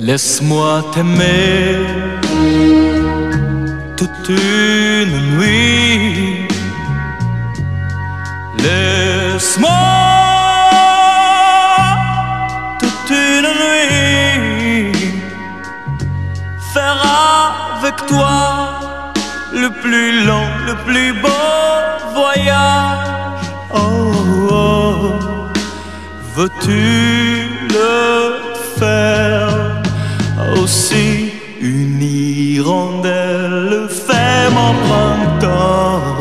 Laisse-moi t'aimer toute une nuit. Laisse-moi toute une nuit faire avec toi le plus long, le plus beau voyage. Oh, oh. Veux-tu le faire aussi? Une hirondelle fait mon printemps.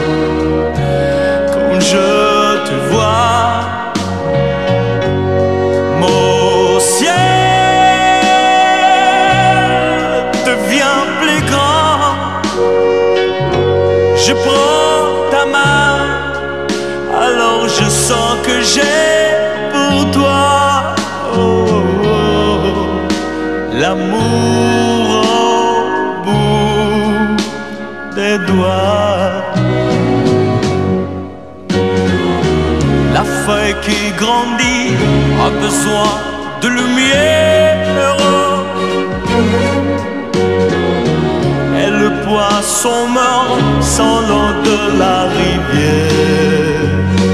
Quand je te vois, mon ciel devient plus grand. Je prends ta main, alors je sens que j'ai pour toi l'amour au bout des doigts. La feuille qui grandit a besoin de lumière, et le poisson meurt sans l'eau de la rivière.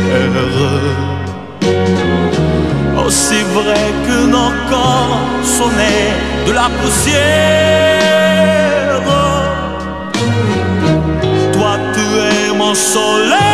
Aussi vrai que nos corps sont nés de la poussière, toi tu es mon soleil.